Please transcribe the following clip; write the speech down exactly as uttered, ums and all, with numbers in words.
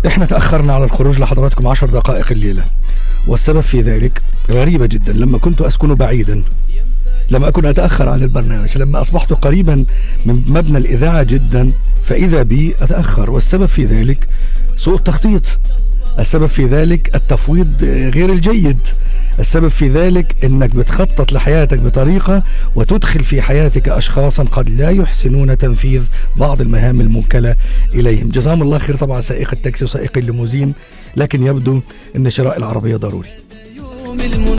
احنا تأخرنا على الخروج لحضراتكم عشر دقائق الليلة، والسبب في ذلك غريبة جدا. لما كنت أسكن بعيدا، لما أكون أتأخر عن البرنامج، لما أصبحت قريبا من مبنى الإذاعة جدا فإذا بي أتأخر، والسبب في ذلك سوء التخطيط، السبب في ذلك التفويض غير الجيد، السبب في ذلك انك بتخطط لحياتك بطريقة وتدخل في حياتك اشخاصا قد لا يحسنون تنفيذ بعض المهام الموكلة اليهم. جزاهم الله خير طبعا سائق التاكسي وسائق الليموزين، لكن يبدو ان شراء العربية ضروري.